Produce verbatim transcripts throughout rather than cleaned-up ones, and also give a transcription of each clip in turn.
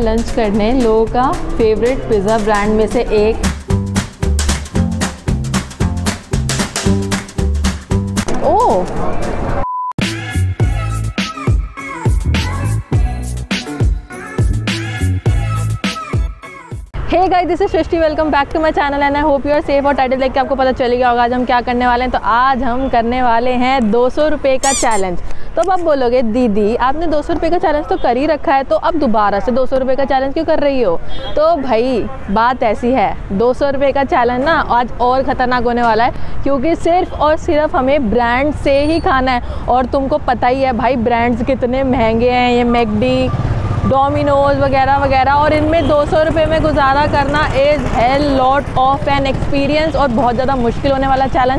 Lunch करने लोगों का फेवरेट पिज़्ज़ा ब्रांड में से एक। Oh hey guys, this is Srishti. Welcome back to my channel and I hope you are safe. और टाइटल देख के आपको पता चल गया होगा आज हम क्या करने वाले हैं। तो आज हम करने वाले हैं दो सौ रुपये का चैलेंज। तो अब आप बोलोगे दीदी आपने दो सौ रुपये का चैलेंज तो कर ही रखा है, तो अब दोबारा से दो सौ रुपये का चैलेंज क्यों कर रही हो? तो भाई बात ऐसी है, दो सौ रुपये का चैलेंज ना आज और ख़तरनाक होने वाला है, क्योंकि सिर्फ और सिर्फ हमें ब्रांड से ही खाना है। और तुमको पता ही है भाई ब्रांड्स कितने महंगे हैं, ये मैकडी, डोमिनोज वगैरह वगैरह, और इनमें दो सौ रुपये में गुजारा करना इज़ है लॉट ऑफ एन एक्सपीरियंस और बहुत ज़्यादा मुश्किल होने वाला चैलेंज।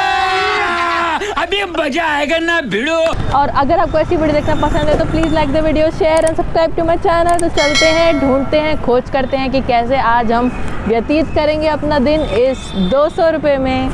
अभी मजा आएगा ना भिड़ो। और अगर आपको ऐसी वीडियो देखना पसंद है तो please like the video, share and subscribe to my channel. तो चलते हैं, ढूंढते हैं, खोज करते हैं कि कैसे आज हम व्यतीत करेंगे अपना दिन इस दो सौ रुपये में।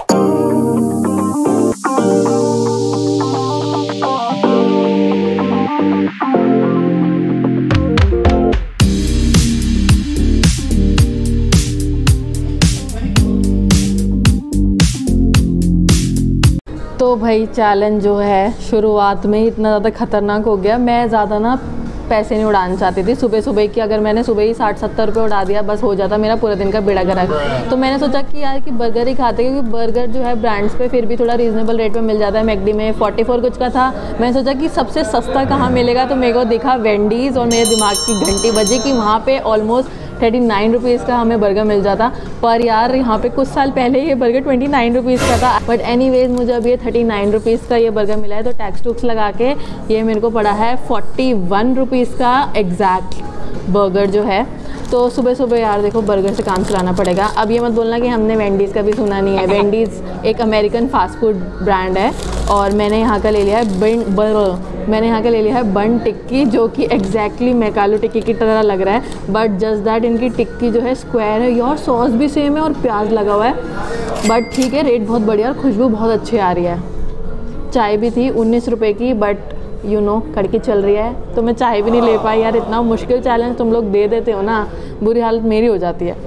तो भाई चैलेंज जो है शुरुआत में ही इतना ज़्यादा ख़तरनाक हो गया। मैं ज़्यादा ना पैसे नहीं उड़ाना चाहती थी सुबह सुबह की। अगर मैंने सुबह ही साठ सत्तर रुपये उड़ा दिया बस हो जाता मेरा पूरे दिन का बेड़ा गर्क। तो मैंने सोचा कि यार कि बर्गर ही खाते, क्योंकि बर्गर जो है ब्रांड्स पे फिर भी थोड़ा रीज़नेबल रेट में मिल जाता है। मैकडी में फोर्टी फोर कुछ का था। मैंने सोचा कि सबसे सस्ता कहाँ मिलेगा, तो मेरे को दिखा वेंडीज़, और मेरे दिमाग की घंटी बजी कि वहाँ पर ऑलमोस्ट थर्टी नाइन रुपीज़ का हमें बर्गर मिल जाता। पर यार यहाँ पे कुछ साल पहले ये बर्गर ट्वेंटी नाइन रुपीज़ का था। बट एनीवेज मुझे अब ये थर्टी नाइन रुपीज़ का ये बर्गर मिला है, तो टैक्स टूक्स लगा के ये मेरे को पड़ा है फोर्टी वन रुपीज़ का एग्जैक्ट बर्गर जो है। तो सुबह सुबह यार देखो बर्गर से काम चलाना पड़ेगा। अब ये मत बोलना कि हमने वेंडीज़ का भी सुना नहीं है। वेंडीज़ एक अमेरिकन फास्ट फूड ब्रांड है और मैंने यहाँ का ले लिया है बन बर मैंने यहाँ का ले लिया है बन टिक्की, जो कि एग्जैक्टली मैकालो टिक्की की तरह लग रहा है। बट जस्ट दैट इनकी टिक्की जो है स्क्वायर है यार, सॉस भी सेम है और प्याज लगा हुआ है। बट ठीक है, रेट बहुत बढ़िया और खुशबू बहुत अच्छी आ रही है। चाय भी थी उन्नीस रुपये की, बट यू नो कड़की चल रही है तो मैं चाय भी नहीं ले पाई। यार इतना मुश्किल चैलेंज तुम लोग दे देते हो ना, बुरी हालत मेरी हो जाती है।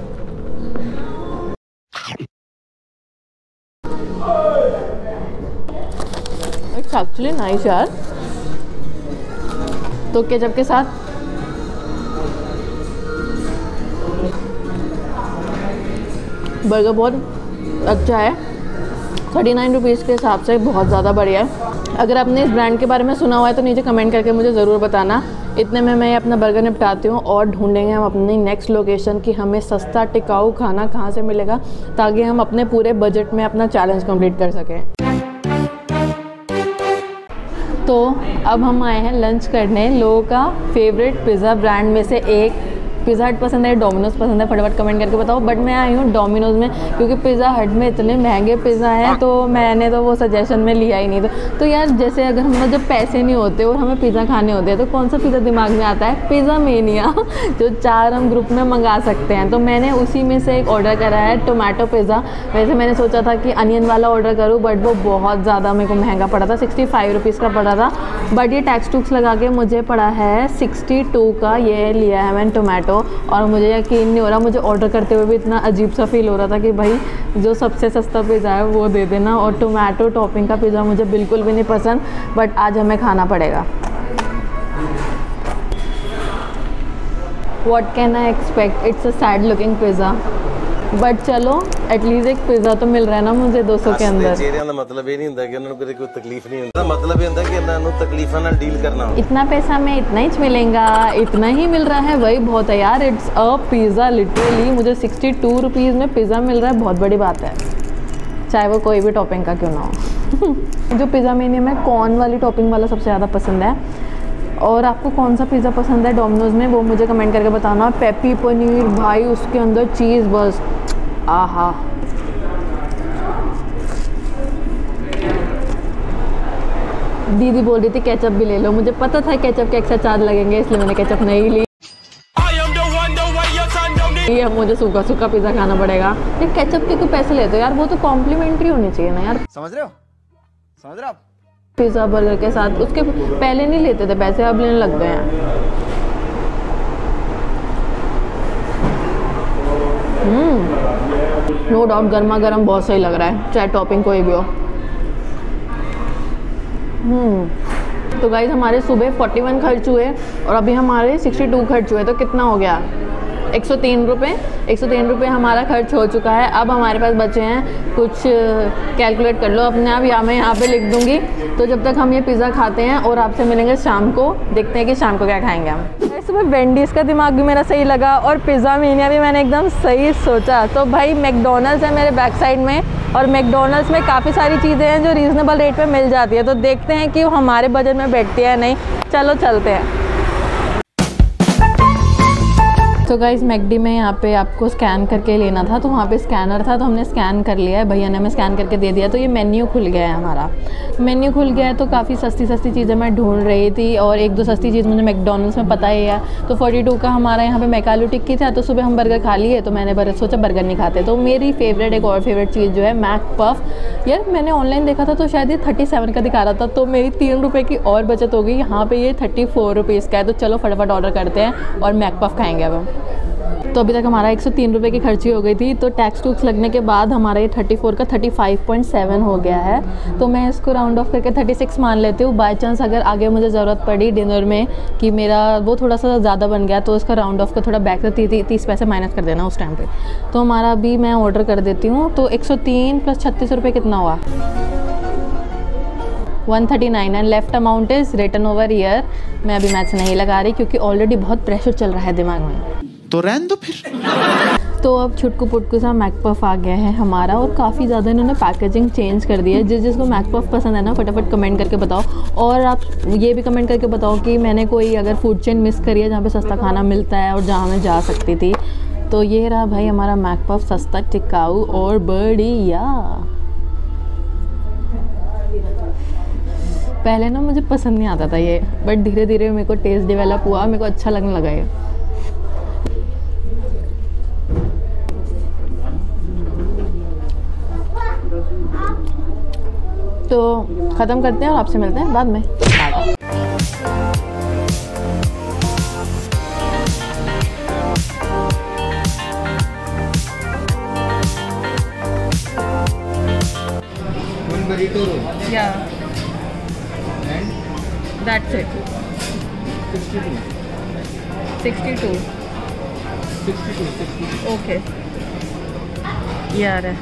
इट्स एक्चुअली नाइस यार। तो केचप के साथ बर्गर बहुत अच्छा है, थर्टी नाइन रुपीज़ के हिसाब से बहुत ज़्यादा बढ़िया है। अगर आपने इस ब्रांड के बारे में सुना हुआ है तो नीचे कमेंट करके मुझे ज़रूर बताना। इतने में मैं अपना बर्गर निपटाती हूँ और ढूंढेंगे हम अपनी नेक्स्ट लोकेशन कि हमें सस्ता टिकाऊ खाना कहाँ से मिलेगा, ताकि हम अपने पूरे बजट में अपना चैलेंज कंप्लीट कर सकें। तो अब हम आए हैं लंच करने लोगों का फेवरेट पिज़्ज़ा ब्रांड में से एक। पिज़्ज़ा हट पसंद है, डोमिनोज पसंद है, फटाफट कमेंट करके बताओ। बट मैं आई हूँ डोमिनोज में, क्योंकि पिज़्ज़ा हट में इतने महंगे पिज़्ज़ा हैं तो मैंने तो वो सजेशन में लिया ही नहीं। तो, तो यार जैसे अगर हमारे जब पैसे नहीं होते और हमें पिज़्ज़ा खाने होते हैं तो कौन सा पिज़्ज़ा दिमाग में आता है? पिज़्ज़ा मेनिया, जो चार हम ग्रुप में मंगा सकते हैं। तो मैंने उसी में से एक ऑर्डर करा है, टोमेटो पिज़्ज़ा। वैसे मैंने सोचा था कि अनियन वाला ऑर्डर करूँ, बट वो बहुत ज़्यादा मेरे को महंगा पड़ा था, सिक्सटी फाइव रुपीज़ का पड़ा था। बट ये टैक्स टूक्स लगा के मुझे पड़ा है सिक्सटी टू का। ये लिया है मैंने टोमेटो, और मुझे यकीन नहीं हो रहा, मुझे ऑर्डर करते हुए भी इतना अजीब सा फील हो रहा था कि भाई जो सबसे सस्ता पिज़्ज़ा है वो दे देना। और टोमेटो टॉपिंग का पिज़्ज़ा मुझे बिल्कुल भी नहीं पसंद, बट आज हमें खाना पड़ेगा। What can I expect? It's a sad looking pizza, but चलो एटलीस्ट एक पिज़्ज़ा तो मिल रहा है ना मुझे दो सौ के अंदर। चेहरिਆਂ ਦਾ मतलब ये नहीं ਹੁੰਦਾ कि उन्होंने कोई तकलीफ नहीं ਹੁੰਦਾ, मतलब ये ਹੁੰਦਾ कि इन्होंने तकलीफों ਨਾਲ डील करना। इतना पैसा में इतना ही मिलेगा, इतना ही मिल रहा है, वही बहुत है यार। इट्स अ पिज़्ज़ा लिटरली, मुझे सिक्सटी टू रुपीज़ में पिज़्ज़ा मिल रहा है, बहुत बड़ी बात है, चाहे वो कोई भी टॉपिंग का क्यों ना हो। जो पिज़्ज़ा मेन्यू में कॉर्न वाली टॉपिंग वाला सबसे ज़्यादा पसंद है। और आपको कौन सा पिज़्ज़ा पसंद है डोमिनोज़ में, वो मुझे कमेंट करके बताना। पेपी पनीर भाई, उसके अंदर चीज़, बस आहा। दीदी बोल रही थी केचप भी ले लो, मुझे पता था केचप के एक्स्ट्रा चार्ज लगेंगे, इसलिए मैंने केचप नहीं ली। ये मुझे सूखा सूखा पिज़्ज़ा खाना पड़ेगा। ये केचप के क्यों पैसे लेते हो यार, वो तो कॉम्प्लीमेंट्री होनी चाहिए ना यार। समझ रहे हो समझ रहे हो आप? पिज़्ज़ा बर्गर के साथ उसके पहले नहीं लेते थे पैसे, अब लेने लग गए हैं। नो डाउट गर्मा गर्म बहुत सही लग रहा है, चाहे टॉपिंग कोई भी हो। हम्म तो गाइस हमारे सुबह इकतालीस खर्च हुए और अभी हमारे बासठ खर्च हुए, तो कितना हो गया? एक सौ तीन रुपये एक सौ तीन रुपये हमारा खर्च हो चुका है। अब हमारे पास बचे हैं कुछ, कैलकुलेट कर लो अपने आप, या मैं यहाँ पे लिख दूँगी। तो जब तक हम ये पिज़्ज़ा खाते हैं और आपसे मिलेंगे शाम को, देखते हैं कि शाम को क्या खाएंगे हम। सुबह वेंडीज़ का दिमाग भी मेरा सही लगा और पिज़्ज़ा मीनिया भी मैंने एकदम सही सोचा। तो भाई मैकडोनल्ड्स है मेरे बैक साइड में, और मैकडोनल्ड्स में काफ़ी सारी चीज़ें हैं जो रीज़नेबल रेट पे मिल जाती है। तो देखते हैं कि वो हमारे बजट में बैठती है या नहीं। चलो चलते हैं। तो गाइस मैकडी में यहाँ पे आपको स्कैन करके लेना था, तो वहाँ पे स्कैनर था, तो हमने स्कैन कर लिया है, भैया ने हमें स्कैन करके दे दिया। तो ये मेन्यू खुल गया है हमारा, मेन्यू खुल गया है। तो काफ़ी सस्ती सस्ती चीज़ें मैं ढूंढ रही थी, और एक दो सस्ती चीज़ मुझे मैकडोनल्ड्स में पता ही है। तो बयालीस का हमारा यहाँ पे मैकालू टिक्की था, तो सुबह हम बर्गर खा लिए, तो मैंने बर्गर सोचा बर्गर नहीं खाते। तो मेरी फेवरेट एक और फेवरेट चीज़ जो है मैक पफ, यार मैंने ऑनलाइन देखा था तो शायद ये थर्टी सेवन का दिखा रहा था, तो मेरी तीन रुपये की और बचत हो गई। यहाँ पर ये थर्टी फोर रुपीज़ का है। तो चलो फटाफट ऑर्डर करते हैं और मैक पफ खाएँगे अब हम। तो अभी तक हमारा एक सौ तीन रुपये की खर्ची हो गई थी। तो टैक्स टूक्स लगने के बाद हमारा ये थर्टी फोर का थर्टी फाइव पॉइंट सेवन हो गया है। तो मैं इसको राउंड ऑफ करके थर्टी सिक्स मान लेती हूँ। बाय चांस अगर आगे मुझे ज़रूरत पड़ी डिनर में कि मेरा वो थोड़ा सा ज़्यादा बन गया, तो इसका राउंड ऑफ का थोड़ा बैक से तीस पैसे माइनस कर देना उस टाइम पे। तो हमारा अभी मैं ऑर्डर कर देती हूँ। तो एक सौ तीन प्लस छत्तीस रुपये कितना हुआ? One thirty nine and left amount is written over here. मैं अभी मैथ्स नहीं लगा रही क्योंकि ऑलरेडी बहुत प्रेशर चल रहा है दिमाग में, तो रहने दो फिर। तो अब छुटकू पुटकू सा मैकपफ आ गया है हमारा, और काफ़ी ज़्यादा इन्होंने पैकेजिंग चेंज कर दी है। जिस जिसको मैकपफ पसंद है ना, फटाफट कमेंट करके बताओ। और आप ये भी कमेंट करके बताओ कि मैंने कोई अगर फूड चेन मिस करी है जहाँ पे सस्ता खाना मिलता है और जहाँ मैं जा सकती थी। तो ये रहा भाई हमारा मैकपफ, सस्ता, टिकाऊ और बढ़िया। पहले ना मुझे पसंद नहीं आता था ये, बट धीरे धीरे मेरे को टेस्ट डेवलप हुआ, मेरे को अच्छा लगने लगा ये। तो ख़त्म करते हैं और आपसे मिलते हैं बाद में। One burrito roll. Yeah, And that's it. sixty-two. sixty-two. sixty-two. sixty-two. Okay. यार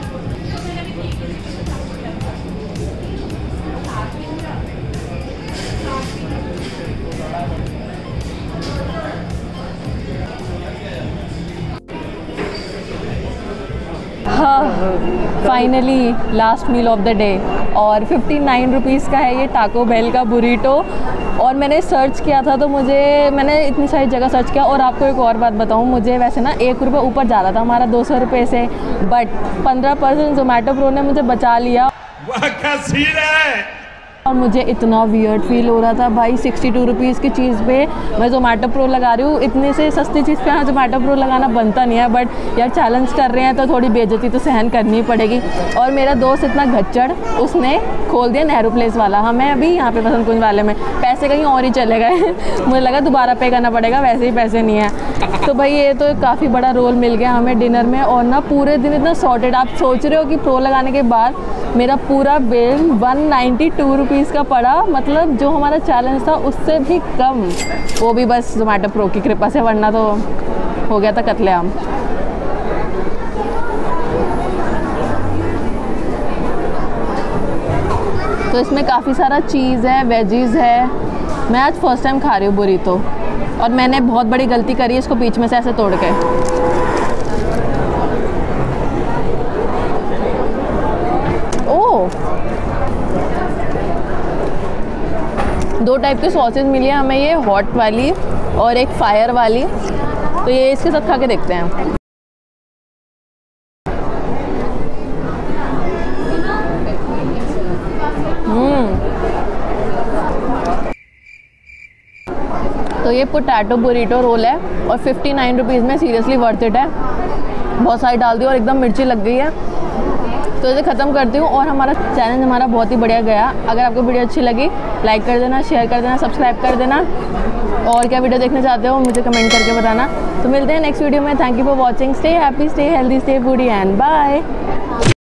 हाँ, finally last meal of the day, और फिफ्टी नाइन रुपीज़ का है ये टाको बेल का बुरीटो। और मैंने सर्च किया था, तो मुझे मैंने इतनी सारी जगह सर्च किया। और आपको एक और बात बताऊँ, मुझे वैसे ना एक रुपये ऊपर जा रहा था हमारा दो सौ रुपये से, बट पंद्रह परसेंट जोमेटो प्रो ने मुझे बचा लिया। वाह क्या सीन है। और मुझे इतना वियर्ड फील हो रहा था भाई, सिक्सटी टू रुपीज़ की चीज़ पे मैं जोमेटो प्रो लगा रही हूँ। इतने से सस्ती चीज़ पे हाँ जोमेटो प्रो लगाना बनता नहीं है, बट यार चैलेंज कर रहे हैं तो थोड़ी बेइज्जती तो सहन करनी ही पड़ेगी। और मेरा दोस्त इतना घच्चड़, उसने खोल दिया नेहरू प्लेस वाला। हमें अभी यहाँ पे बसंत कुंज वाले में पैसे कहीं और ही चले गए मुझे लगा दोबारा पे करना पड़ेगा, वैसे ही पैसे नहीं है। तो भाई ये तो काफ़ी बड़ा रोल मिल गया हमें डिनर में, और ना पूरे दिन इतना सॉर्टेड। आप सोच रहे हो कि प्रो लगाने के बाद मेरा पूरा bill one ninety two rupees का पड़ा, मतलब जो हमारा चैलेंज था उससे भी कम। वो भी बस जोमेटो प्रो की कृपा से, वरना तो हो गया था कत्लेआम। तो इसमें काफ़ी सारा चीज़ है, वेजीज़ है। मैं आज फर्स्ट टाइम खा रही हूँ बुरीटो, और मैंने बहुत बड़ी गलती करी है इसको बीच में से ऐसे तोड़ के। दो टाइप के सॉसेज मिली है हमें, ये हॉट वाली और एक फायर वाली। तो ये इसके साथ खा के देखते हैं। हम्म तो ये पोटैटो बुरीटो रोल है, और फिफ्टी नाइन रुपीज़ में सीरियसली वर्थ इट है। बहुत सारी डाल दी और एकदम मिर्ची लग गई है। तो इसे ख़त्म करती हूँ। और हमारा चैलेंज हमारा बहुत ही बढ़िया गया। अगर आपको वीडियो अच्छी लगी लाइक कर देना, शेयर कर देना, सब्सक्राइब कर देना। और क्या वीडियो देखना चाहते हो मुझे कमेंट करके बताना। तो मिलते हैं नेक्स्ट वीडियो में। Thank you for watching. Stay happy, stay healthy, stay foodie and bye.